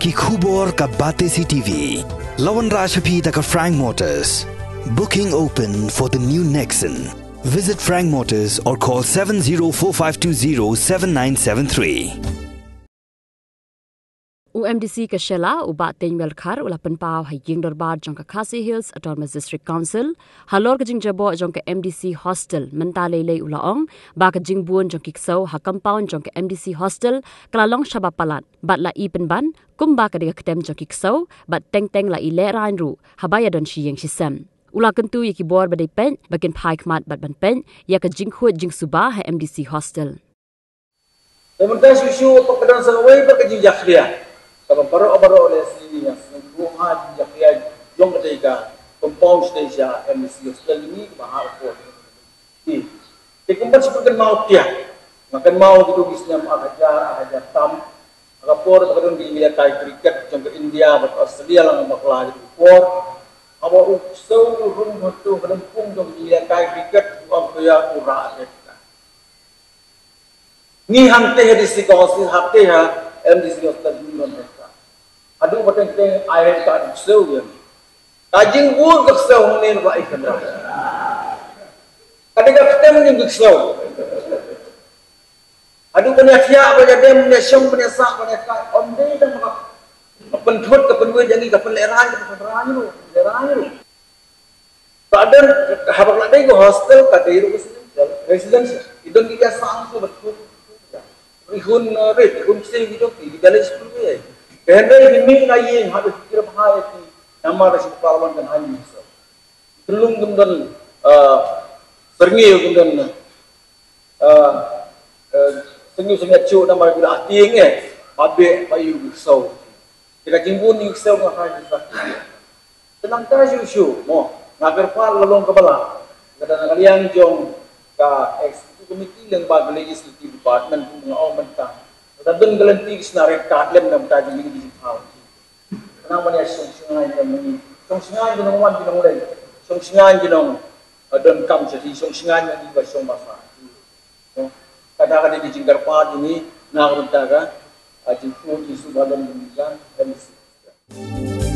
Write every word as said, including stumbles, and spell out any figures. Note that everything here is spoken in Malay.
ki khubor ka bate si T V. Lawan Rajaphi da ka Frank Motors. Booking open for the new Nexon. Visit Frank Motors or call seven zero four five two zero seven nine seven three. U M D C ka Shella u ba ten welkhar ula penpau ha ying dorbar jong ka Ksew Hills Autonomous District Council halor ka jing jabo jong ka M D C Hostel mentale le ulaong ba ka jing buon jong ki Ksew ha compound jong ka M D C Hostel klalong shaba palat bat la i penban kum ba ka de Ktem jong ki Ksew bat teng teng la i le ran ru habaya don shi yeng shisam ula kentu yaki bor ba de pen bakin pai kmat bat ban pen ya ka jing khut jing suba ha M D C Hostel Sementara susu pekerjaan sawai pekerja jakria. Kalau baru baru oleh sini yang rumah jakria Jong ketika compound station M D C Hostel ini mahal pun. Di, di keempat seperti mau dia, makan mau gitu bisnya ajar ajar tam, agak por pekerjaan di India kai cricket jong ke India ke Australia lang bakal di por. Awa Ksew rumah tu berempung jong di India kai cricket uang kaya urah ada. Ni hante di sini hante ha M D C Hostel ini mereka. Aduh pateng teng air kat Ksew ya. Kajing bur ke Ksew ni ba ikan dah. Kadang Ktem ni ke Ksew. Aduh punya siap punya dem punya syong punya sak punya kat om deh dan mak. Penthut ke penwe jangi ke penleran ke penleran lu, leran lu. Badan habaq nak dai ke hostel kat dai residence. Idon kita sang tu betul. Rihun red, rihun Ksew gitu, di dalam sepuluh ya. Kerana ini lain habis fikir bahaya ti nama rasi pelawan dan hanya Ksew. Belum kemudian seringi kemudian seringi seringi cuk nama bila ating eh, babe bayu Ksew. Jika jimbun Ksew ngah hanya sakit. Tenang tak susu, mo ngagar pal lalong kebala. Kadang kalian Jong ka eksekutif komiti yang bagi legislative department mga mentang. Tadun galanti senarai kadlem nam taji ini di tahun. Kenapa ni song singai kami? Song singai jenong wan jenong lain. Song singai jenong don kam jadi song singai yang di song basa. Kadang-kadang di jingkar pad ini nak berdaga, jingkut isu badan demikian dan